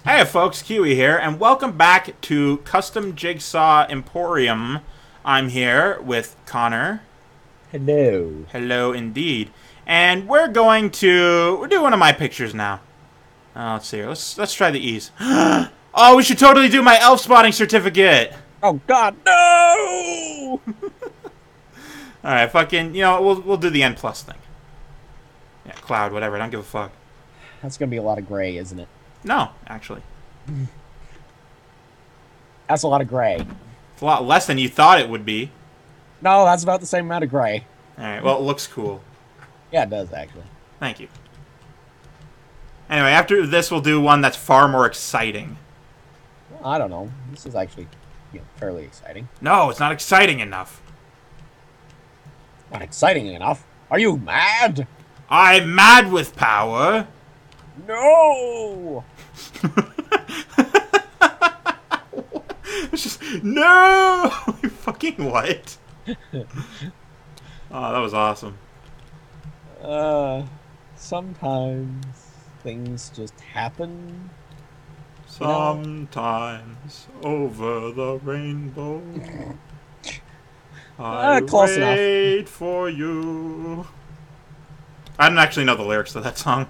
Hey folks, Keywii here, and welcome back to Custom Jigsaw Emporium. I'm here with Connor. Hello. Hello indeed. And we're doing one of my pictures now. Let's see here. Let's try the ease. Oh, we should totally do my elf spotting certificate. Oh God, no! Alright, fucking, we'll do the N plus thing. Yeah, cloud, whatever, I don't give a fuck. That's gonna be a lot of gray, isn't it? No, actually. That's a lot of gray. It's a lot less than you thought it would be. No, that's about the same amount of gray. Alright, well, it looks cool. Yeah, it does actually. Thank you. Anyway, after this, we'll do one that's far more exciting. Well, I don't know. This is actually, fairly exciting. No, it's not exciting enough. Not exciting enough. Are you mad? I'm mad with power. No! It's just, no! Fucking what? Oh, that was awesome. Sometimes things just happen. Sometimes over the rainbow, I Close wait enough. for you. I don't actually know the lyrics to that song.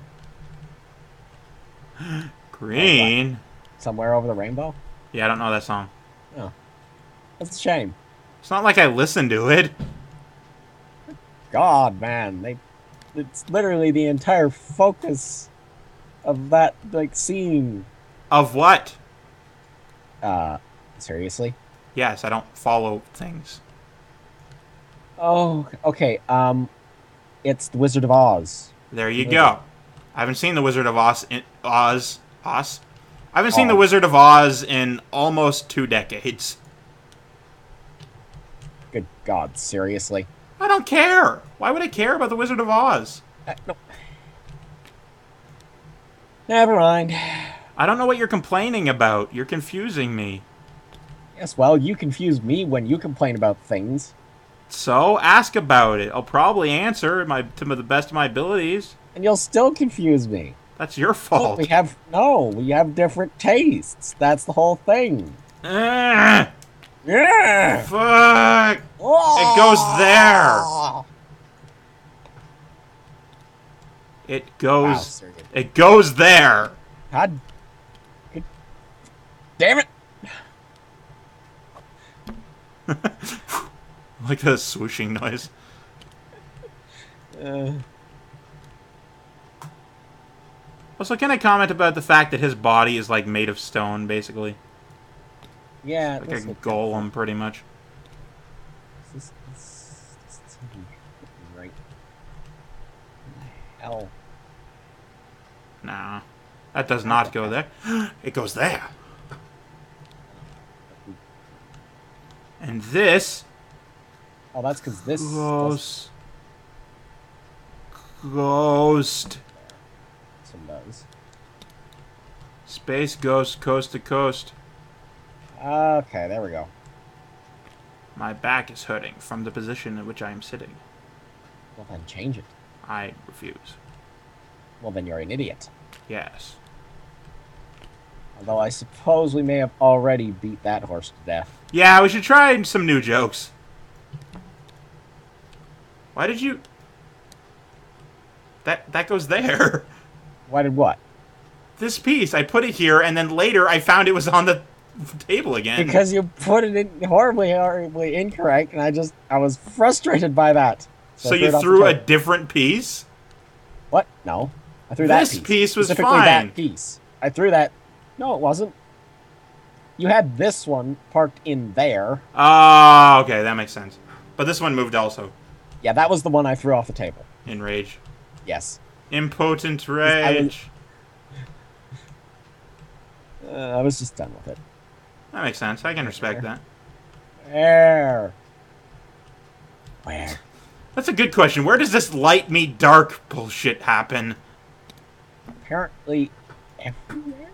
Green. Somewhere over the rainbow? Yeah, I don't know that song. Oh. That's a shame. It's not like I listened to it. God, man. It's literally the entire focus of that, scene. Of what? Seriously? Yes, I don't follow things. Oh, okay. It's The Wizard of Oz. There you go. I haven't seen The Wizard of Oz in Oz. I haven't seen The Wizard of Oz in almost 2 decades. Good God, seriously? I don't care. Why would I care about The Wizard of Oz? No. Never mind. I don't know what you're complaining about. You're confusing me. Yes, well, you confuse me when you complain about things. So, ask about it. I'll probably answer to the best of my abilities. And you'll still confuse me. That's your Look, fault. we have different tastes. That's the whole thing. Ugh, Yeah. fuck. It goes there. It goes. Wow, seriously. It goes there. God. Good. Damn it. Like the swooshing noise. Also, can I comment about the fact that his body is like made of stone, basically? Yeah. Like a golem, pretty much. This right. Hell. Nah. That does not go there. It goes there. And this Oh, that's because this Ghost. This one does. Space Ghost, coast to coast. Okay, there we go. My back is hurting from the position in which I am sitting. Well, then change it. I refuse. Well, then you're an idiot. Yes. Although I suppose we may have already beat that horse to death. Yeah, we should try some new jokes. Why did you... That goes there. Why did what? This piece, I put it here, and then later I found it was on the table again. Because you put it in horribly incorrect, and I was frustrated by that. So you threw a different piece? What? No. I threw that piece. This piece was Specifically fine. that piece. I threw that... No, it wasn't. You had this one parked in there. Oh, okay, that makes sense. But this one moved also. Yeah, that was the one I threw off the table. In rage. Yes. Impotent rage. I was just done with it. That makes sense. I can respect that. Where? That's a good question. Where does this light meet dark bullshit happen? Apparently everywhere?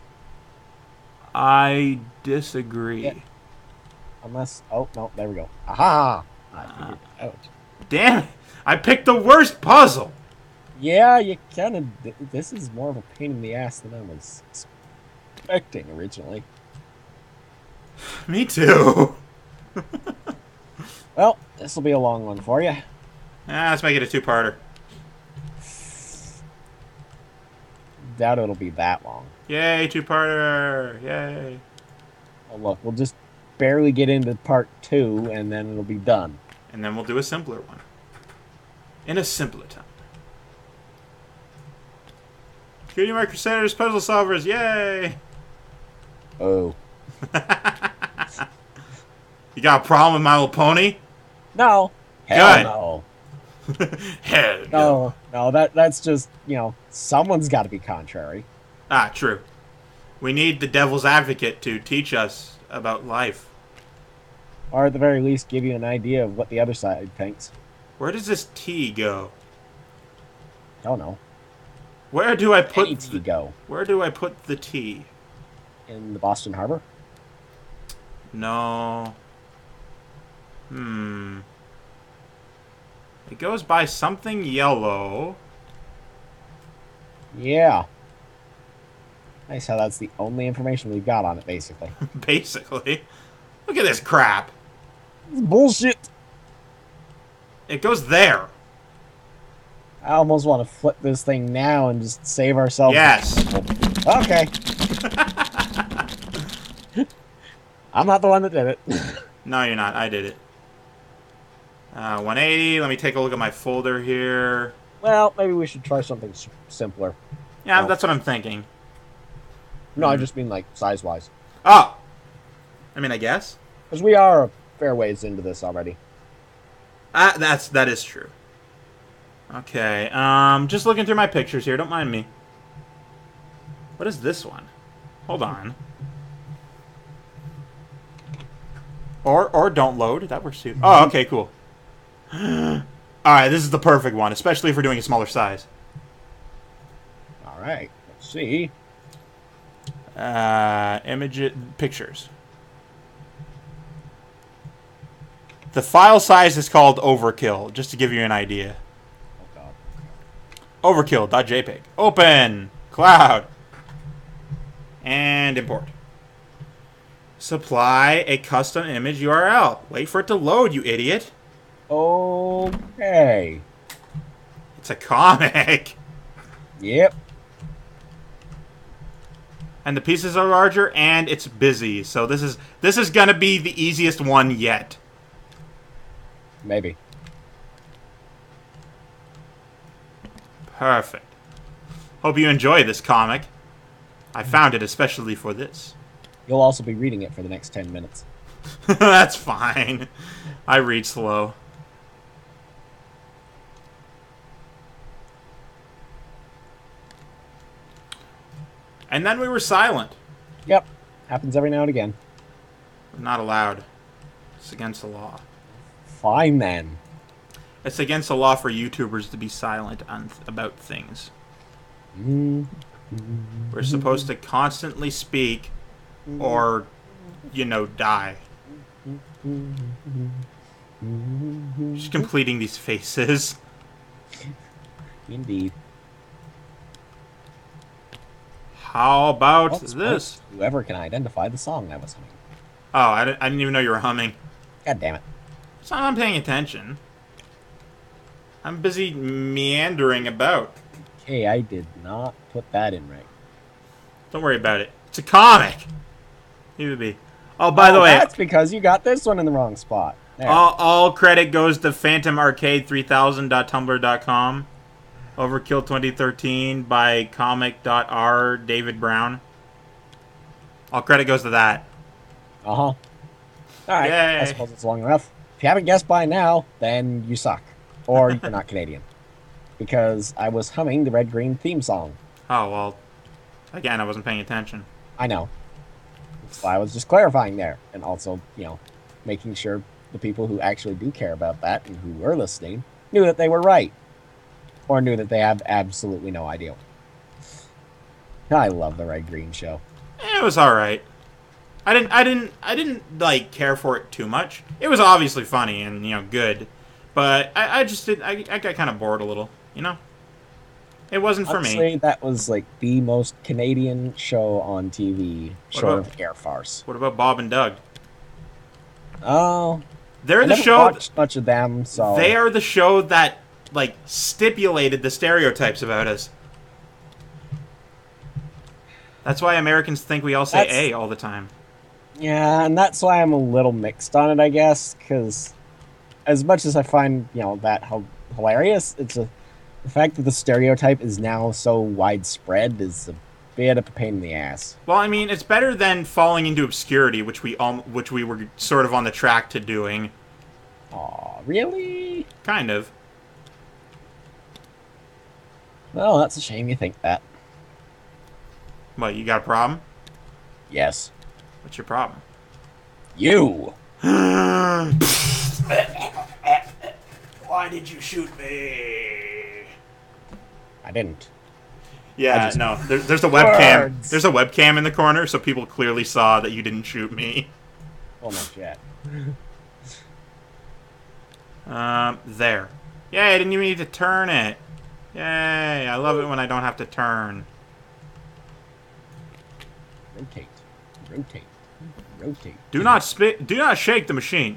I disagree. Yeah. Unless... Oh, no, there we go. Aha! I figured it out. Damn it! I picked the worst puzzle! Yeah, you kind of... This is more of a pain in the ass than I was expecting originally. Me too. Well, this will be a long one for you. Let's make it a two-parter. Doubt it'll be that long. Yay, two-parter! Yay. Well, look, we'll just barely get into part 2, and then it'll be done. And then we'll do a simpler one. In a simpler time. Cutie My Crusaders puzzle solvers, yay! Oh. You got a problem with My Little Pony? No. Hell Good. no. Hell no. No, that's just, someone's got to be contrary. Ah, true. We need the devil's advocate to teach us about life. Or at the very least, give you an idea of what the other side thinks. Where does this T go? I don't know. Where do I put Any T go? Where do I put the T? In the Boston Harbor? No. It goes by something yellow. Yeah. Nice how that's the only information we've got on it, basically. Basically. Look at this crap. It's bullshit. It goes there. I almost want to flip this thing now and just save ourselves. Yes. Okay. I'm not the one that did it. No, you're not. I did it. 180. Let me take a look at my folder here. Well, maybe we should try something simpler. Yeah, that's what I'm thinking. No, I just mean like size-wise. Oh! I mean, I guess. Because we are a fair ways into this already. That is true. Okay, just looking through my pictures here. Don't mind me. What is this one? Hold on. Or don't load. That works too. Oh, okay, cool. Alright, this is the perfect one, especially if we're doing a smaller size. Alright, let's see. Pictures. The file size is called Overkill, just to give you an idea. Oh, God. Overkill.jpg. Open! Cloud. And import. Supply a custom image URL. Wait for it to load, you idiot. Okay. It's a comic. Yep. And the pieces are larger, and it's busy. So this is gonna be the easiest one yet. Maybe. Perfect. Hope you enjoy this comic. I found it especially for this. You'll also be reading it for the next 10 minutes. That's fine. I read slow. And then we were silent. Yep. Happens every now and again. We're not allowed. It's against the law. Fine, then. It's against the law for YouTubers to be silent about things. We're supposed to constantly speak or, die. Just completing these faces. Indeed. How about Well, this? Whoever can identify the song I was humming. Oh, I didn't even know you were humming. God damn it. It's not I'm paying attention. I'm busy meandering about. Okay, I did not put that in right. Don't worry about it. It's a comic. Leave it be. Oh, by the way, That's because you got this one in the wrong spot. There. all credit goes to phantomarcade3000.tumblr.com. Overkill 2013 by comic.r David Brown. All credit goes to that. Uh-huh. Alright, Yay. I suppose it's long enough. If you haven't guessed by now, then you suck. Or you're not Canadian. Because I was humming the Red-Green theme song. Oh, well, again, I wasn't paying attention. I know. That's why I was just clarifying there. And also, making sure the people who actually do care about that and who were listening knew that they were right. Or knew that they have absolutely no idea. I love the Red-Green show. It was alright. I didn't like care for it too much. It was obviously funny and good, but I got kind of bored a little, It wasn't for Honestly, me. that was like the most Canadian show on TV, What short about of Air Farce. what about Bob and Doug? Oh, They're I the never show. watched much of them, They so are the show that like stipulated the stereotypes about us. That's why Americans think we all say that's A all the time. yeah, and that's why I'm a little mixed on it, I guess, because as much as I find that hilarious, the fact that the stereotype is now so widespread is a bit of a pain in the ass. Well, I mean, it's better than falling into obscurity, which we were sort of on the track to doing. Aw, really? Kind of. Well, that's a shame you think that. What, you got a problem? Yes. What's your problem? You! Why did you shoot me? I didn't. Yeah, no. There's a webcam. Words. There's a webcam in the corner, so people clearly saw that you didn't shoot me. Well, not yet. There. Yay, I didn't even need to turn it. Yay, I love it when I don't have to turn. Rotate. Rotate. Rotate. Do not shake the machine.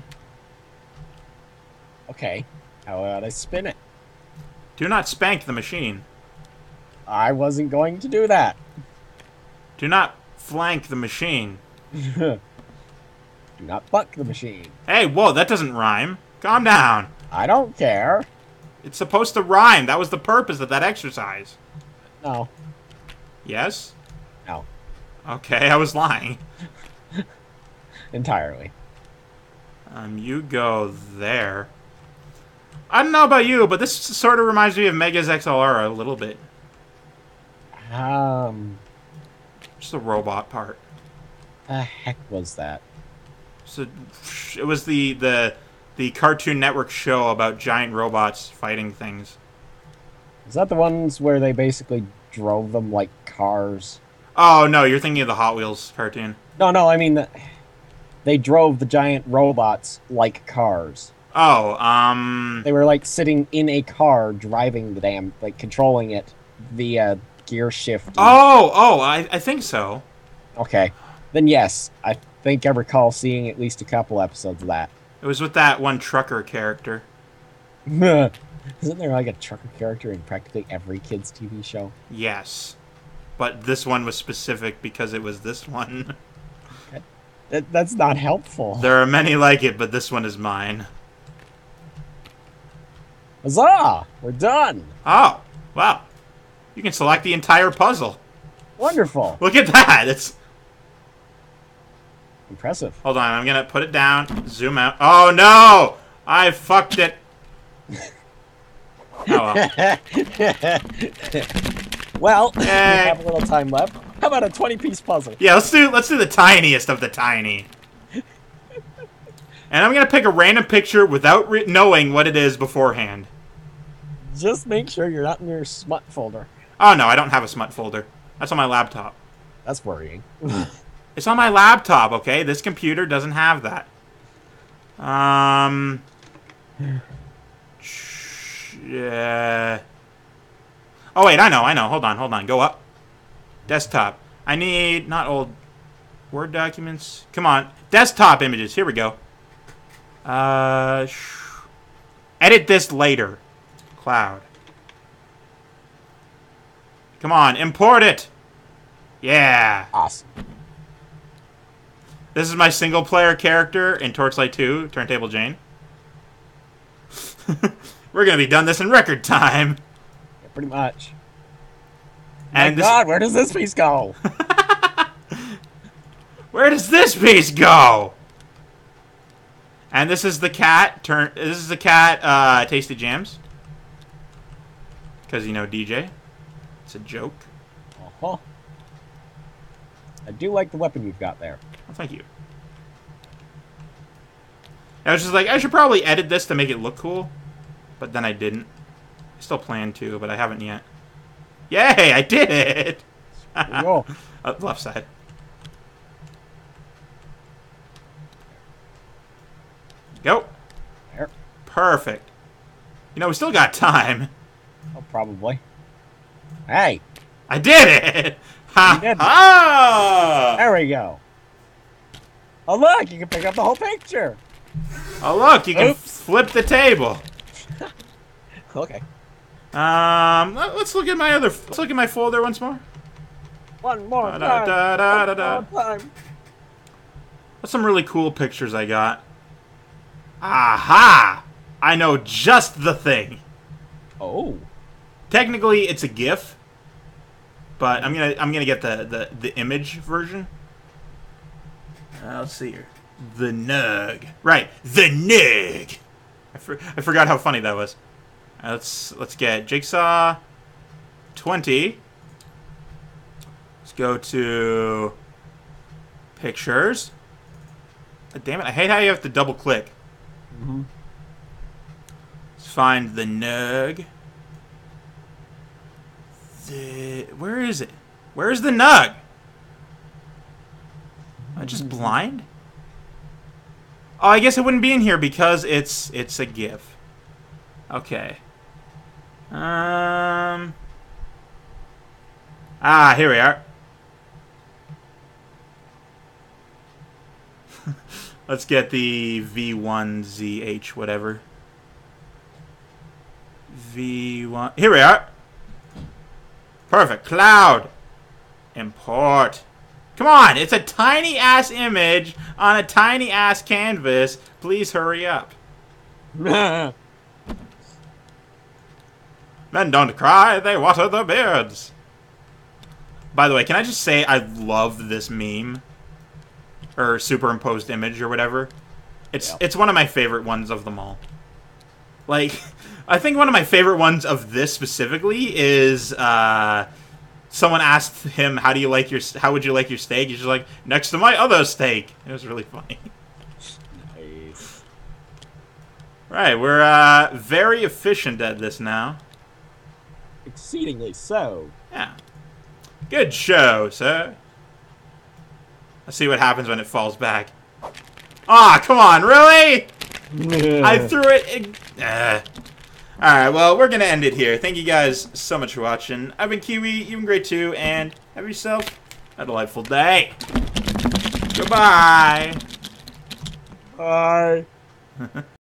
Okay. How about I spin it? Do not spank the machine. I wasn't going to do that. Do not flank the machine. Do not buck the machine. Hey, whoa, that doesn't rhyme. Calm down. I don't care. It's supposed to rhyme. That was the purpose of that exercise. No. Yes? No. Okay, I was lying. Entirely. You go there. I don't know about you, but this sort of reminds me of Mega's XLR a little bit. Just the robot part. The heck was that? So it was the Cartoon Network show about giant robots fighting things. Is that the ones where they basically drove them like cars? Oh no, you're thinking of the Hot Wheels cartoon. No, I mean, they drove the giant robots like cars. Oh, They were like sitting in a car driving the damn, like controlling it via gear shift. I think so. Okay. Then yes, I think I recall seeing at least a couple episodes of that. It was with that one trucker character. Isn't there like a trucker character in practically every kids' TV show? Yes. But this one was specific because it was this one. That's not helpful. There are many like it, but this one is mine. Huzzah! We're done! Oh, wow. You can select the entire puzzle. Wonderful! Look at that. It's... Impressive. Hold on, I'm going to put it down, zoom out. Oh, no! I fucked it. Oh, well. Well, we have a little time left. How about a 20-piece puzzle? Yeah, let's do the tiniest of the tiny. And I'm going to pick a random picture without knowing what it is beforehand. Just make sure you're not in your smut folder. Oh, no, I don't have a smut folder. That's on my laptop. That's worrying. It's on my laptop, okay? This computer doesn't have that. Yeah. Oh, wait, I know. Hold on. Go up. Desktop. I need, not old Word documents. Come on. Desktop images. Here we go. Edit this later. Cloud. Come on, import it. Yeah. Awesome. This is my single-player character in Torchlight 2, Turntable Jane. We're gonna be done this in record time. Yeah, pretty much. And My God, where does this piece go? Where does this piece go? And this is the cat. This is the cat. Tasty Jams. Because DJ. It's a joke. Uh-huh. I do like the weapon you've got there. Oh, thank you. I was just like, I should probably edit this to make it look cool, but then I didn't. I still plan to, but I haven't yet. Yay! I did it. Go. Left side. Go. There. Perfect. We still got time. Oh, probably. Hey, I did it! Ha did it. ha! There we go. Oh, look, you can pick up the whole picture. Oh, look, you can Oops. flip the table. Okay. Let's look at my other. Let's look at my folder once more. One more time. Da-da-da-da-da. One more time. What's some really cool pictures I got? Aha! I know just the thing. Oh. Technically, it's a GIF, but I'm gonna get the image version. Let's see here. The Nug. Right, the Nug. I forgot how funny that was. Let's get Jigsaw 20. Let's go to pictures. Damn it! I hate how you have to double click. Mm-hmm. Let's find the Nug. Where is it? Where's the Nug? Am I just blind? Oh, I guess it wouldn't be in here because it's a GIF. Okay. Here we are. Let's get the V1ZH whatever. V1. Here we are. Perfect. Cloud. Import. Come on, it's a tiny ass image on a tiny ass canvas. Please hurry up. Men don't cry, they water their beards. By the way, can I just say I love this meme? Or superimposed image or whatever. It's one of my favorite ones of them all. Like, I think one of my favorite ones of this specifically is someone asked him, how would you like your steak? He's just like, next to my other steak. It was really funny. Nice. Right, we're very efficient at this now. Exceedingly so. Yeah. Good show, sir. Let's see what happens when it falls back. Ah, come on, really? I threw it. Alright, well, we're going to end it here. Thank you guys so much for watching. I've been Keywii, you've been great too, and have yourself a delightful day. Goodbye. Bye.